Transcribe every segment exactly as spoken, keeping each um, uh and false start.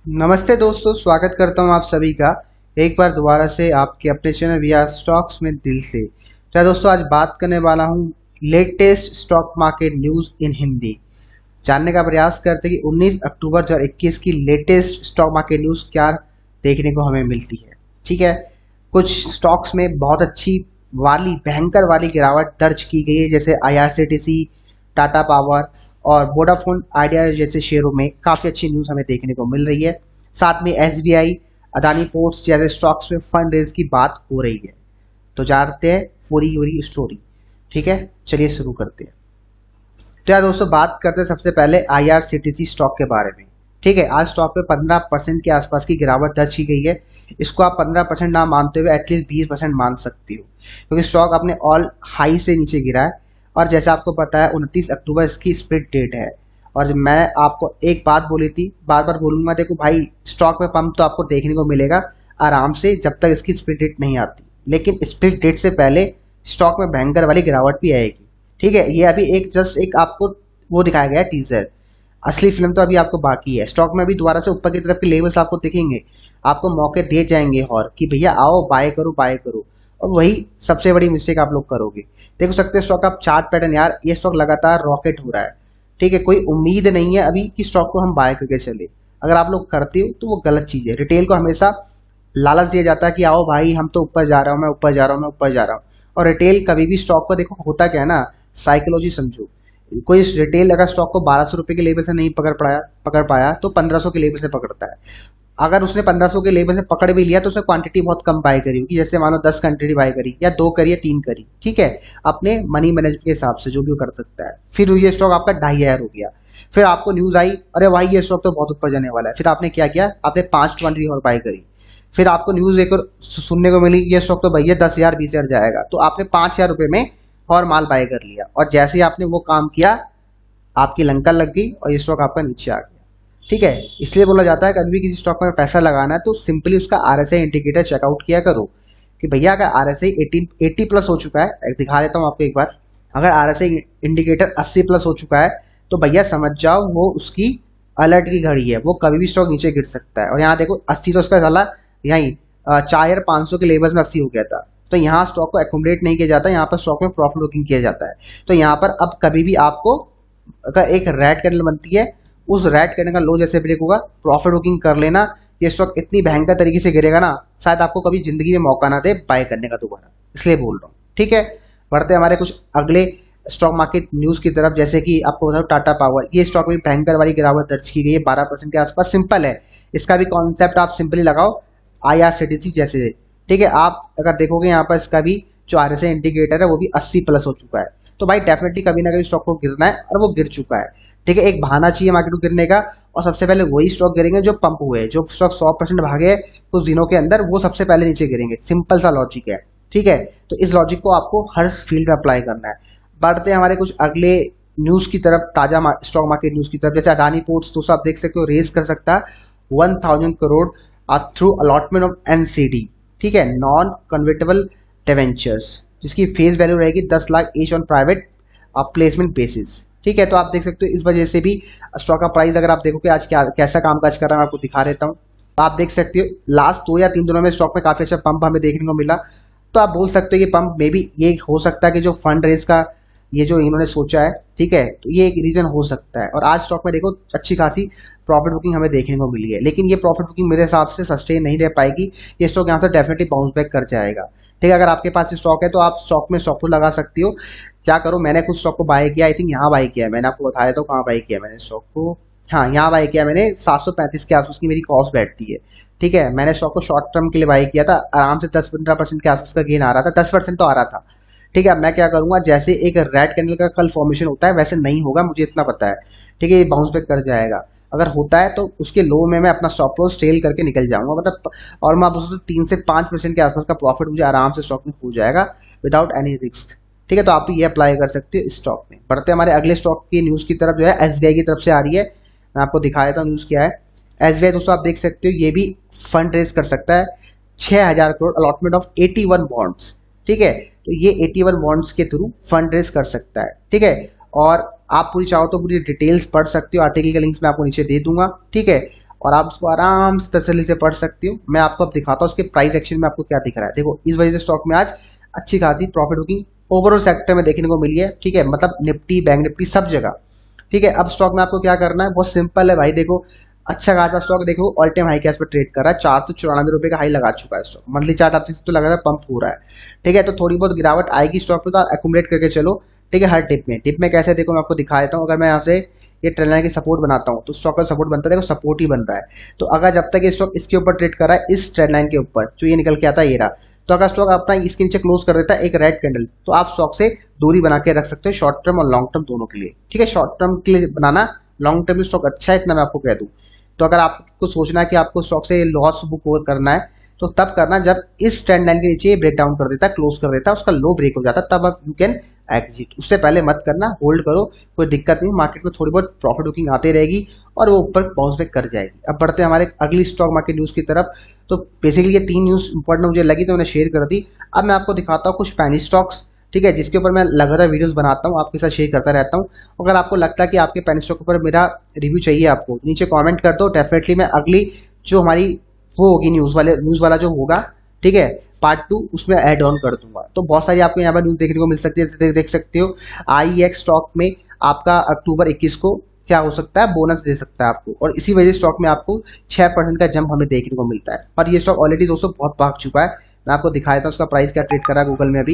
नमस्ते दोस्तों, स्वागत करता हूं आप सभी का एक बार दोबारा से आपके अपने चैनल वी आर स्टॉक्स में दिल से। तो दोस्तों, आज बात करने वाला हूं latest stock market news in Hindi. जानने का प्रयास करते हैं कि उन्नीस अक्टूबर दो हज़ार इक्कीस की लेटेस्ट स्टॉक मार्केट न्यूज़ क्या देखने को हमें मिलती है। ठीक है, कुछ स्टॉक्स में बहुत अच्छी वाली भयंकर वाली गिरावट दर्ज की गई है, जैसे I R C T C, Tata power और वोडाफोन आइडिया जैसे शेयरों में काफ़ी अच्छी न्यूज़ हमें देखने को मिल रही है। साथ में S B I, Adani ports जैसे स्टॉक्स में फंड रेज की बात हो रही है। तो जानते हैं पूरी पूरी स्टोरी। ठीक है, चलिए शुरू करते हैं। तो यार दोस्तों, बात करते हैं सबसे पहले I R C T C stock के बारे में। ठीक है, आज स्टॉक पे पंद्रह परसेंट के आसपास की गिरावट दर्ज की गई है। इसको आप पंद्रह परसेंट ना मानते हुए एटलीस्ट बीस परसेंट मान सकती हो, क्योंकि स्टॉक अपने ऑल हाई से नीचे गिरा है। और जैसे आपको पता है, उनतीस अक्टूबर इसकी स्प्लिट डेट है। और मैं आपको एक बात बोली थी, बार बार बोलूंगा, देखो भाई, स्टॉक में पंप तो आपको देखने को मिलेगा आराम से जब तक इसकी स्प्लिट डेट नहीं आती, लेकिन स्प्लिट डेट से पहले स्टॉक में भयंकर वाली गिरावट भी आएगी। ठीक है, ये अभी एक जस्ट एक आपको वो दिखाया गया है टीजर, असली फिल्म तो अभी आपको बाकी है। स्टॉक में अभी दोबारा से ऊपर की तरफ के लेवल्स आपको दिखेंगे, आपको मौके दिए जाएंगे और कि भैया आओ बाय करो बाय करो, और वही सबसे बड़ी मिस्टेक आप लोग करोगे। देख सकते हैं स्टॉक आप चार्ट पैटर्न, यार ये स्टॉक लगातार रॉकेट हो रहा है। ठीक है, कोई उम्मीद नहीं है अभी कि स्टॉक को हम बाय करके चले। अगर आप लोग करते हो तो वो गलत चीज है। रिटेल को हमेशा लालच दिया जाता है कि आओ भाई, हम तो ऊपर जा रहा हूँ, मैं ऊपर जा रहा हूँ, मैं ऊपर जा रहा हूँ। और रिटेल कभी भी स्टॉक को, देखो होता क्या है ना, साइकोलॉजी समझो। कोई रिटेल अगर स्टॉक को बारह सौ रुपए के लेवल से नहीं पकड़ पाया पकड़ पाया तो पंद्रह सौ के लेवल से पकड़ता है। अगर उसने पंद्रह सौ के लेवल से पकड़ भी लिया तो उसने क्वांटिटी बहुत कम बाय करी होगी, जैसे मानो दस क्वांटिटी बाय करी या दो करी या तीन करी। ठीक है, अपने मनी मैनेजमेंट के हिसाब से जो भी वो कर सकता है। फिर ये स्टॉक आपका ढाई हजार हो गया। फिर आपको न्यूज आई, अरे भाई ये स्टॉक तो बहुत ऊपर जाने वाला है। फिर आपने क्या किया, आपने पांच क्वांटिटी और बाय करी। फिर आपको न्यूज एक और सुनने को मिली, ये स्टॉक तो भैया दस हजार बीस हजार जाएगा, तो आपने पांच हजार रुपए में और माल बाय कर लिया। और जैसे ही आपने वो काम किया, आपकी लंका लग गई और ये स्टॉक आपका नीचे आ गया। ठीक है, इसलिए बोला जाता है कभी भी किसी स्टॉक में पैसा लगाना है तो सिंपली उसका R S I indicator checkout किया करो कि भैया अगर R S I eighty plus हो चुका है, दिखा देता हूँ आपको एक बार। अगर आर एस आई इंडिकेटर अस्सी प्लस हो चुका है तो भैया समझ जाओ वो उसकी अलर्ट की घड़ी है, वो कभी भी स्टॉक नीचे गिर सकता है। और यहाँ देखो अस्सी तो उसका साला यहीं चार हजार पाँच सौ के लेवल में अस्सी हो गया था। तो यहाँ स्टॉक को एकोमोडेट नहीं किया जाता, यहाँ पर स्टॉक में प्रॉफिट बुकिंग किया जाता है। तो यहाँ पर अब कभी भी आपको अगर एक रेड कैंडल बनती है, उस रेड कैंडल का लो जैसे ब्रेक होगा, प्रॉफिट बुकिंग कर लेना। ये स्टॉक इतनी भयंकर तरीके से गिरेगा ना, शायद आपको कभी जिंदगी में मौका ना दे बाय करने का दोबारा, इसलिए बोल रहा हूँ। ठीक है, बढ़ते हमारे कुछ अगले स्टॉक मार्केट न्यूज की तरफ। जैसे कि आपको बताऊँ टाटा पावर, ये स्टॉक में भयंकर वाली गिरावट दर्ज की गई है, बारह परसेंट के आसपास। सिंपल है, इसका भी कॉन्सेप्ट आप सिंपली लगाओ आई आर सी टी सी जैसे। ठीक है, आप अगर देखोगे यहाँ पर इसका भी जो आर एस आई इंडिकेटर है वो भी अस्सी प्लस हो चुका है। तो भाई डेफिनेटली कभी ना कभी स्टॉक को गिरना है और वो गिर चुका है। ठीक है, एक बहाना चाहिए मार्केट को गिरने का, और सबसे पहले वही स्टॉक गिरेंगे जो पंप हुए, जो स्टॉक सौ परसेंट भागे कुछ दिनों के अंदर, वो सबसे पहले नीचे गिरेंगे। सिंपल सा लॉजिक है। ठीक है, तो इस लॉजिक को आपको हर फील्ड में अप्लाई करना है। बढ़ते हैं हमारे कुछ अगले न्यूज की तरफ, ताजा स्टॉक मार्केट न्यूज की तरफ। जैसे अडानी पोर्ट्स, दोस्तों आप देख सकते हो, रेज कर सकता है one thousand crore through allotment of N C D. ठीक है, नॉन कन्वर्टेबल डिवेंचर्स, जिसकी फेस वैल्यू रहेगी दस lakh each on private placement basis. ठीक है, तो आप देख सकते हो इस वजह से भी स्टॉक का प्राइस, अगर आप देखोगे आज क्या कैसा कामकाज कर रहा है, मैं आपको दिखा देता हूँ। आप देख सकते हो लास्ट दो या तीन दिनों में स्टॉक में काफी अच्छा पंप हमें देखने को मिला। तो आप बोल सकते हो कि पंप में भी ये हो सकता है कि जो फंड रेज का ये जो इन्होंने सोचा है, ठीक है, तो ये एक रीजन हो सकता है। और आज स्टॉक में देखो अच्छी खासी प्रॉफिट बुकिंग हमें देखने को मिली है, लेकिन ये प्रॉफिट बुकिंग मेरे हिसाब से सस्टेन नहीं रह पाएगी। ये स्टॉक यहाँ से डेफिनेटली बाउंस बैक कर जाएगा। ठीक है, अगर आपके पास स्टॉक है तो आप स्टॉक में स्टॉक को लगा सकती हो। क्या करो, मैंने कुछ स्टॉक को बाय किया, आई थिंक यहाँ बाय किया है, मैंने आपको बताया देता हूँ कहाँ बाय किया मैंने स्टॉक को। हाँ, यहाँ बाय किया मैंने, सात सौ पैंतीस के आसपास की मेरी कॉस्ट बैठती है। ठीक है, मैंने स्टॉक को शॉर्ट टर्म के लिए बाय किया था, आराम से दस पंद्रह परसेंट के आसपास का गेन आ रहा था, दस परसेंट तो आ रहा था। ठीक है, अब मैं क्या करूंगा, जैसे एक रेड कैंडल का कल फॉर्मेशन होता है वैसे नहीं होगा, मुझे इतना पता है। ठीक है, ये बाउंस बैक कर जाएगा। अगर होता है तो उसके लो में मैं अपना स्टॉप लॉस सेल करके निकल जाऊंगा, मतलब और मैं आप तीन से पांच परसेंट के आसपास का प्रॉफिट मुझे आराम से स्टॉक में हो जाएगा विदाउट एनी रिस्क। ठीक है, तो आप भी ये अप्लाई कर सकते हो स्टॉक में। बढ़ते हमारे अगले स्टॉक की न्यूज की तरफ, जो है एस बी आई की तरफ से आ रही है। मैं आपको दिखा देता हूँ न्यूज क्या है। एस बी आई दोस्तों आप देख सकते हो, ये भी फंड रेज कर सकता है छह हजार crore allotment of AT one bonds. ठीक है, तो ये एटी वन बॉन्ड्स के थ्रू फंड रेज कर सकता है। ठीक है, और आप पूरी चाहो तो पूरी डिटेल्स पढ़ सकते हो, आर्टिकल के लिंक्स मैं आपको नीचे दे दूंगा। ठीक है, और आप उसको आराम से तसल्ली से पढ़ सकते हो। मैं आपको अब दिखाता हूँ उसके प्राइस एक्शन में आपको क्या दिख रहा है। देखो इस वजह से स्टॉक में आज अच्छी खासी प्रॉफिट बुकिंग ओवरऑल सेक्टर में देखने को मिली है, ठीक है, मतलब निफ्टी बैंक निफ्टी सब जगह, ठीक है। अब स्टॉक में आपको क्या करना है, बहुत सिंपल है भाई। देखो अच्छा खासा स्टॉक देखो ऑल टाइम हाई कैश पर ट्रेड कर रहा है, चार सौ चौरानवे रुपए का हाई लगा चुका है स्टॉक। मंथली चार्ट आप तो लगा रहा है पंप हो रहा है, ठीक है। तो थोड़ी बहुत गिरावट आएगी स्टॉक में, तो एक्यूमुलेट करके चलो, ठीक है। हर टिप में टिप में कैसे देखो मैं आपको दिखा देता हूँ। अगर मैं यहाँ से ये ट्रेंड लाइन की सपोर्ट बनाता हूँ तो स्टॉक का सपोर्ट बनता है, देखो सपोर्ट ही बन रहा है। तो अगर जब तक ये स्टॉक इसके ऊपर ट्रेड कर रहा है, इस ट्रेंड लाइन के ऊपर जो ये निकल के आता है ये रहा, तो अगर स्टॉक अपना इसके नीचे क्लोज कर देता है एक रेड कैंडल, तो आप स्टॉक से दूरी बना के रख सकते हो शॉर्ट टर्म और लॉन्ग टर्म दोनों के लिए, ठीक है। शॉर्ट टर्म के लिए बनाना, लॉन्ग टर्म में स्टॉक अच्छा है इतना मैं आपको कह दूं। तो अगर आपको सोचना है कि आपको स्टॉक से लॉस बुक ओवर करना है तो तब करना जब इस ट्रेंड लाइन के नीचे ब्रेक डाउन कर देता है, क्लोज कर देता है, उसका लो ब्रेक हो जाता है, तब आप यू कैन एग्जिट। उससे पहले मत करना, होल्ड करो, कोई दिक्कत नहीं, मार्केट में थोड़ी बहुत प्रॉफिट बुकिंग आती रहेगी और वो ऊपर बाउंस बैक कर जाएगी। अब बढ़ते हैं हमारे अगली स्टॉक मार्केट न्यूज़ की तरफ। तो बेसिकली ये तीन न्यूज़ इंपॉर्टेंट मुझे लगी तो मैंने शेयर कर दी। अब मैं आपको दिखाता हूँ कुछ पैनी स्टॉक्स, ठीक है, जिसके ऊपर मैं लगातार वीडियोस बनाता हूँ, आपके साथ शेयर करता रहता हूँ। अगर आपको लगता है कि आपके पैनी स्टॉक पर मेरा रिव्यू चाहिए आपको, नीचे कमेंट कर दो, डेफिनेटली मैं अगली जो हमारी वो होगी न्यूज़ वाले न्यूज़ वाला जो होगा, ठीक है, पार्ट टू, उसमें ऐड ऑन कर दूंगा। तो बहुत सारी आपको यहाँ पर न्यूज़ देखने को मिल सकती है। जैसे देख सकते हो आई एक्स स्टॉक में आपका अक्टूबर इक्कीस को क्या हो सकता है, बोनस दे सकता है आपको, और इसी वजह से स्टॉक में आपको छह परसेंट का जंप हमें देखने को मिलता है। और ये स्टॉक ऑलरेडी दोस्तों बहुत भाग चुका है। मैं आपको दिखाया था उसका प्राइस क्या ट्रेड कर रहा है गूगल में अभी।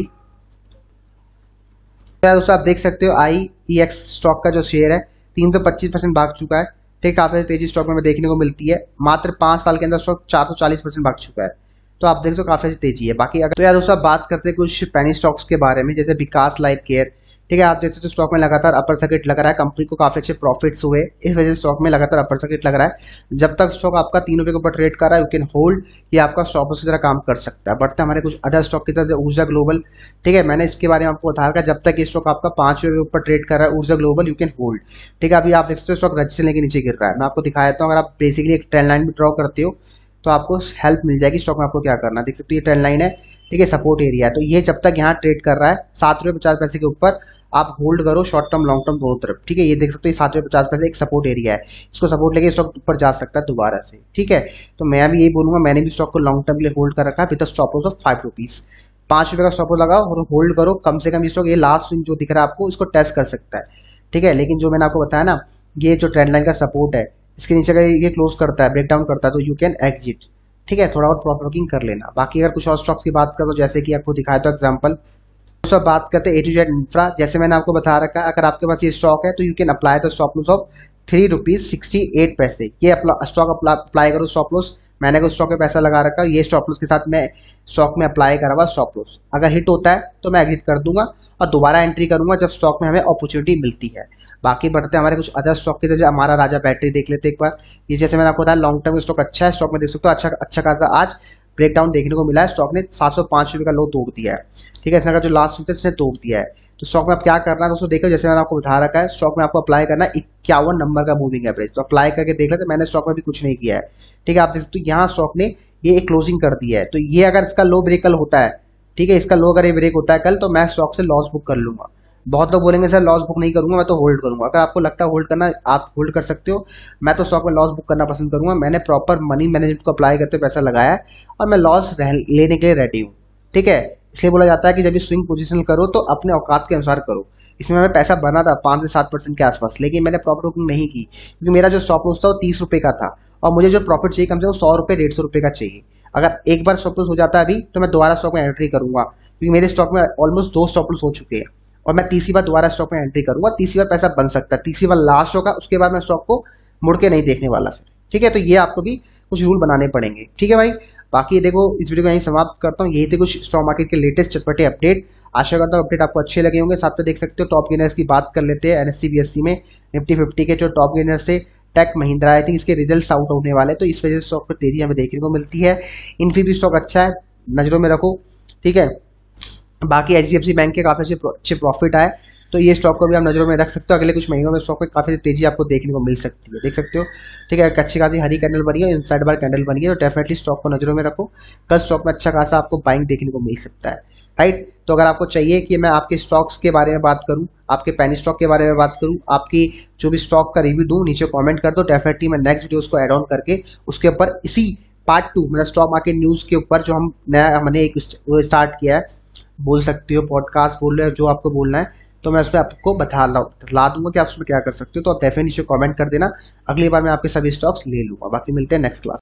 तो दोस्तों आप देख सकते हो आई ई एक्स स्टॉक का जो शेयर है तीन सौ पच्चीस परसेंट भाग चुका है, ठीक, काफी तेजी स्टॉक में हमें देखने को मिलती है। मात्र पांच साल के अंदर स्टॉक चार सौ चालीस परसेंट भाग चुका है। तो आप देख सकते हो काफी तेजी है। बाकी अगर तो यार दोस्तों बात करते हैं कुछ पैनी स्टॉक्स के बारे में, जैसे विकास लाइफ केयर, ठीक है। आप देख सकते हो स्टॉक में लगातार अपर सर्किट लग रहा है, कंपनी को काफी अच्छे प्रॉफिट्स हुए, इस वजह से स्टॉक में लगातार अपर सर्किट लग रहा है। जब तक स्टॉक आपका तीन रुपए के ऊपर ट्रेड कर रहा है, यू कैन होल्ड, ये आपका स्टॉप लॉस की तरह काम कर सकता है। बढ़ते हमारे कुछ अदर स्टॉक की तरफ, ऊर्जा ग्लोबल, ठीक है, मैंने इसके बारे में आपको बताया था, जब तक ये स्टॉक आपका पांच रुपए के ऊपर ट्रेड कर रहा है ऊर्जा ग्लोबल, यू कैन होल्ड, ठीक है। अभी आप देख सकते हो स्टॉक रजिस्टर के नीचे गिर रहा है। मैं आपको दिखाया था, अगर आप बेसिकली एक ट्रेंड लाइन भी ड्रॉ करते हो तो आपको हेल्प मिल जाएगी स्टॉक में आपको क्या करना है। देख सकते हो ये ट्रेंड लाइन है, ठीक है, सपोर्ट एरिया है। तो ये जब तक यहाँ ट्रेड कर रहा है सात रुपये पचास पैसे के ऊपर, आप होल्ड करो शॉर्ट टर्म लॉन्ग टर्म दोनों तरफ, ठीक है। ये देख सकते हो सात रुपये पचास पैसे एक सपोर्ट एरिया है, इसको सपोर्ट लेके स्टॉक ऊपर जा सकता है दोबारा से, ठीक है। तो मैं भी यही बोलूंगा, मैंने भी स्टॉक को लॉन्ग टर्म के लिए होल्ड कर रखा है with stop loss of five rupees. पांच रुपये का स्टॉप लॉस लगाओ और होल्ड करो, कम से कम ये स्टॉक ये लास्ट जो दिख रहा है आपको इसको टेस्ट कर सकता है, ठीक है। लेकिन जो मैंने आपको बताया ना, ये जो ट्रेंड लाइन का सपोर्ट है इसके नीचे अगर ये क्लोज करता है, ब्रेक डाउन करता है, तो यू कैन एग्जिट, ठीक है, थोड़ा और प्रॉफिट बुकिंग कर लेना। बाकी अगर कुछ और स्टॉक्स की बात करो, जैसे कि आपको दिखाया था एग्जांपल, तो सब बात करते हैं ए टू जेड इंफ्रा। जैसे मैंने आपको बता रखा है, अगर आपके पास ये स्टॉक है तो you can apply the stop loss of three rupees sixty eight paise. ये स्टॉक अप्लाई करो स्टॉप लॉस, मैंने को स्टॉक में पैसा लगा रखा है, ये स्टॉप लॉस के साथ मैं स्टॉक में अप्लाई करा हुआ स्टॉप लॉस। अगर हिट होता है तो मैं एग्जिट कर दूंगा और दोबारा एंट्री करूंगा जब स्टॉक में हमें अपॉर्चुनिटी मिलती है। बाकी बढ़ते हैं हमारे कुछ अदर स्टॉक की तरफ। हमारा राजा बैटरी देख लेते एक बार। ये जैसे मैंने आपको बताया लॉन्ग टर्म स्टॉक अच्छा है, स्टॉक में देख सकते हो अच्छा अच्छा खासा आज ब्रेक डाउन देखने को मिला है। स्टॉक ने सात सौ पांच रुपए का लो तोड़ दिया है, ठीक है, इसने का जो लास्ट वीक इसने तोड़ दिया है। तो स्टॉक में आप क्या करना है दोस्तों, देखो जैसे मैंने आपको बता रखा है, स्टॉक में आपको अप्लाई करना है इक्यावन नंबर का मूविंग एवरेज। तो अप्लाई करके देख लेते, मैंने स्टॉक में भी कुछ नहीं किया है, ठीक है। आप देख सकते हो यहाँ स्टॉक ने ये एक क्लोजिंग कर दिया है। तो ये अगर इसका लो ब्रेक कल होता है, ठीक है, इसका लो अगर ये ब्रेक होता है कल, तो मैं स्टॉक से लॉस बुक कर लूंगा। बहुत लोग बोलेंगे सर लॉस बुक नहीं करूंगा, मैं तो होल्ड करूंगा। अगर आपको लगता है होल्ड करना, आप होल्ड कर सकते हो। मैं तो स्टॉक में लॉस बुक करना पसंद करूंगा। मैंने प्रॉपर मनी मैनेजमेंट को अप्लाई करते पैसा लगाया है और मैं लॉस लेने के लिए रेडी हूँ, ठीक है। इसलिए बोला जाता है कि जब भी स्विंग पोजीशन करो तो अपने औकात के अनुसार करो। इसमें मैंने पैसा बना था पाँच से सात परसेंट के आसपास, लेकिन मैंने प्रॉपर बुकिंग नहीं की क्योंकि मेरा जो स्टॉप लॉस था वो तीस रुपये का था और मुझे जो प्रॉफिट चाहिए कम से कम सौ रुपये डेढ़ सौ रुपये का चाहिए। अगर एक बार स्टॉप लॉस हो जाता है अभी तो मैं दोबारा स्टॉक में एंट्री करूंगा, क्योंकि मेरे स्टॉक में ऑलमोस्ट दो स्टॉप लॉस हो चुके हैं और मैं तीसरी बार दोबारा स्टॉक में एंट्री करूंगा। तीसरी बार पैसा बन सकता है, तीसरी बार लास्ट होगा, उसके बाद मैं स्टॉक को मुड़ के नहीं देखने वाला फिर, ठीक है। तो ये आपको भी कुछ रूल बनाने पड़ेंगे, ठीक है भाई। बाकी देखो इस वीडियो को यहीं समाप्त करता हूँ। यही थे कुछ स्टॉक मार्केट के लेटेस्ट चटपटे अपडेट। आशा करता हूँ अपडेट आपको अच्छे लगे होंगे। साथ में देख सकते हो टॉप गेनर्स की बात कर लेते हैं। एनएससी बीएससी में निफ्टी फिफ्टी के जो टॉप गेनर्स से टेक महिंद्रा, आई थिंक इसके रिजल्ट्स आउट होने वाले, तो इस वजह से स्टॉक पर तेजी हमें देखने को मिलती है। इनफी भी स्टॉक अच्छा है, नजरों में रखो, ठीक है। बाकी एचडीएफसी बैंक के काफी अच्छे प्रॉफिट आए, तो ये स्टॉक को भी आप नजरों में रख सकते हो। अगले कुछ महीनों में स्टॉक में काफी तेजी आपको देखने को मिल सकती है, देख सकते हो, ठीक है। अच्छी खासी हरी कैंडल बनी है, इनसाइड बार कैंडल बनी है, तो डेफिनेटली स्टॉक को नजरों में रखो। कल स्टॉक में अच्छा खासा आपको बाइंग देखने को मिल सकता है, राइट। तो अगर आपको चाहिए कि मैं आपके स्टॉक्स के बारे में बात करूं, आपके पेनी स्टॉक के बारे में बात करूं, आपकी जो भी स्टॉक का रिव्यू दूं, नीचे कमेंट कर दो। डेफिनेटली मैं नेक्स्ट वीडियो उसको एड ऑन करके उसके ऊपर इसी पार्ट टू मतलब स्टॉक मार्केट न्यूज़ के ऊपर जो हम नया हमने एक स्टार्ट किया है, बोल सकती हो पॉडकास्ट बोल रहे हो, जो आपको बोलना है, तो मैं उसमें आपको बता ला दूंगा कि आप उसमें क्या कर सकते हो। तो आप डेफिनेटली कमेंट कर देना, अगली बार मैं आपके सभी स्टॉक्स ले लूंगा। बाकी मिलते हैं नेक्स्ट क्लास।